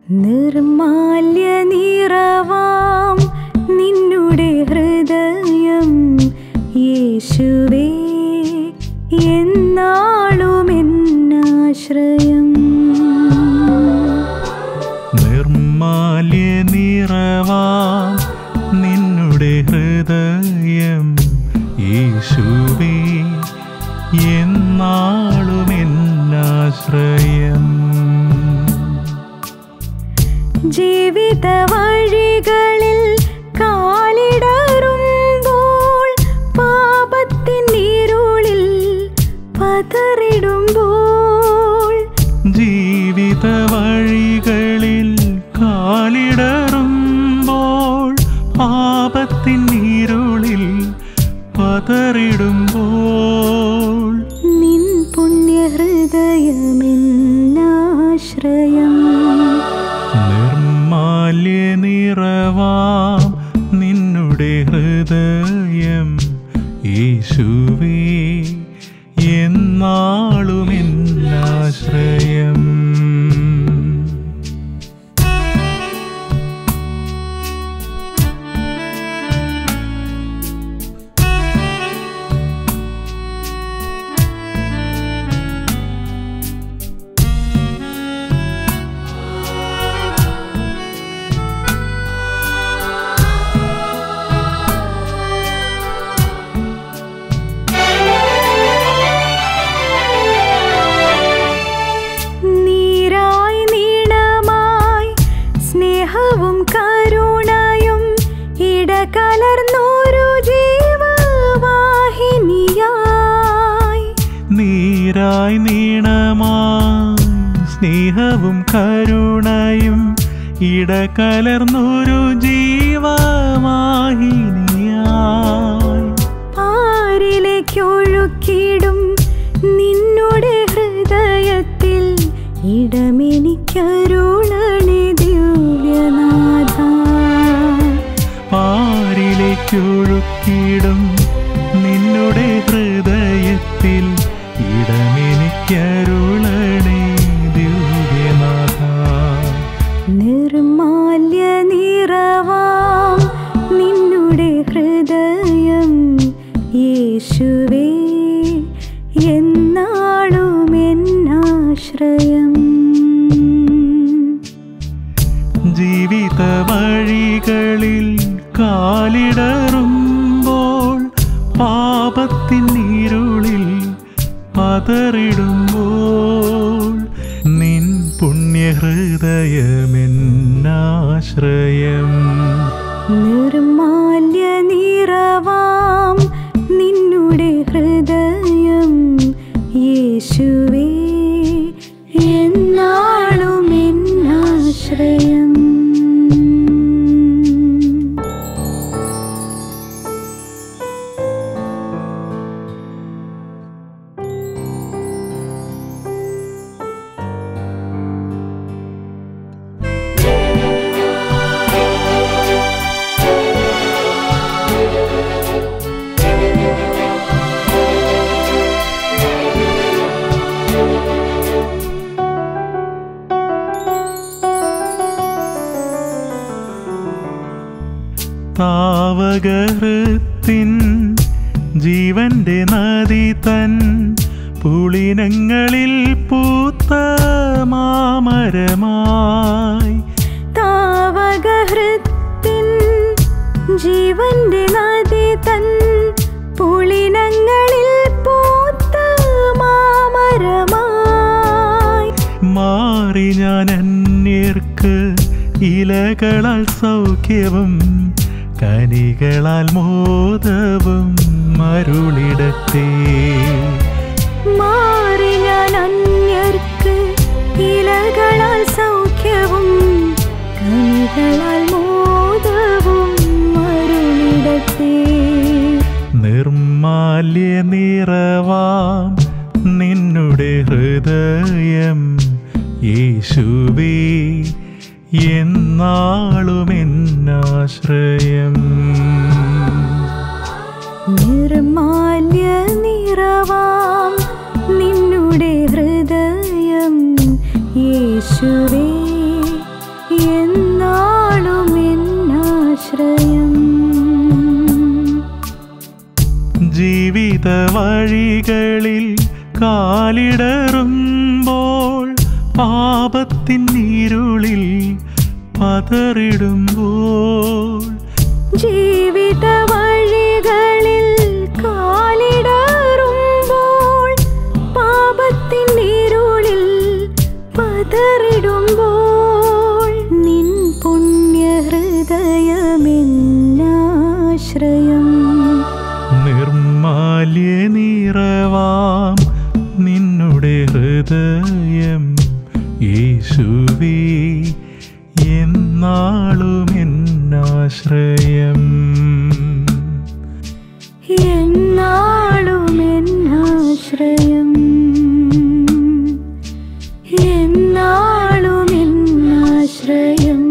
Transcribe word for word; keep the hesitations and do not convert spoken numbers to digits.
നിർമാല്യ നിറവാം നിന്നുടെ ഹൃദയം യേശുവേ എന്നാളും എന്നാശ്രയം. നിർമാല്യ നിറവാം നിന്നുടെ ഹൃദയം യേശുവേ എന്നാളും എന്നാശ്രയം. ജീവിത വഴികളിൽ കാലിടറുമ്പോൾ പാപത്തിൻ ഇരുളിൽ പതറിടുമ്പോൾ ജീവിത വഴികളിൽ കാലിടറുമ്പോൾ പാപത്തിൻ ഇരുളിൽ പതറിടുമ്പോൾ നിൻ പുണ്യഹൃദയമെന്നാശ്രയം. നിർമാല്യ നിറവാം നിന്നുടെ ഹൃദയം യേശുവേ എന്നാളും എന്നാശ്രയം. നീരായി നീണമായി സ്നേഹവും കരുണയും ഇടകലർന്നൊരു ജീവവാഹിനിയായി പാരിലേക്കൊഴുക്കിടും നിന്നുടെ ഹൃദയത്തിൽ ഇടമെനിക്കരുളണേ ദിവ്യനാഥ. പാരിലേക്കൊഴുക്കിടും നിന്നുടെ ഹൃദയത്തിൽ ഇടമെനിക്കരുളണേ ദിവ്യനാഥ. നിർമാല്യ നിറവാം നിന്നുടെ ഹൃദയം യേശുവേ എന്നാളും എന്നാശ്രയം. ജീവിത വഴികളിൽ കാലിടറുമ്പോൾ പാപത്തിൻ ഇരുളിൽ പതറിടുമ്പോൾ നിൻ പുണ്യഹൃദയമെന്നാശ്രയം. നിർമാല്യ നിറവാം നിന്നുടെ ഹൃദയം യേശുവേ എന്നാളും എന്നാശ്രയം. താവകഹൃത്തിൻ ജീവന്റെ നദി തൻ പുളിനങ്ങളിൽ പൂത്ത മാമരമായി. താവകഹൃത്തിൻ ജീവന്റെ നദി തൻ പുളിനങ്ങളിൽ പൂത്ത മാമരമായി. മാറി ഞാൻ അന്യർക്ക് ഇലകളാൽ സൗഖ്യവും കനികളാൽ മോദവും മരുളിടത്തേ. മാറി ഞാൻ അന്യർക്ക് ഇലകളാൽ സൗഖ്യവും കനികളാൽ മോദവും മരുളിടത്തേ. നിർമാല്യ നിറവാം നിന്നുടെ ഹൃദയം യേശുവേ എന്നാളും എന്നാശ്രയം. നിർമാല്യ നിറവാം നിന്നുടെ ഹൃദയം യേശുവേ വഴികളിൽ കാലിടറുമ്പോൾ പാപത്തിൻ ഇരുളിൽ പതറിടുമ്പോൾ ജീവിത വഴികളിൽ കാലിടറുമ്പോൾ പാപത്തിൻ ഇരുളിൽ പതറിടുമ്പോൾ നിൻ പുണ്യഹൃദയമെന്നാശ്രയം. നിർമാല്യ നിറവാം നിന്നുടെ ഹൃദയം യേശുവേ എന്നാളും എന്നാശ്രയം. എന്നാളും എന്നാശ്രയം. എന്നാളും എന്നാശ്രയം.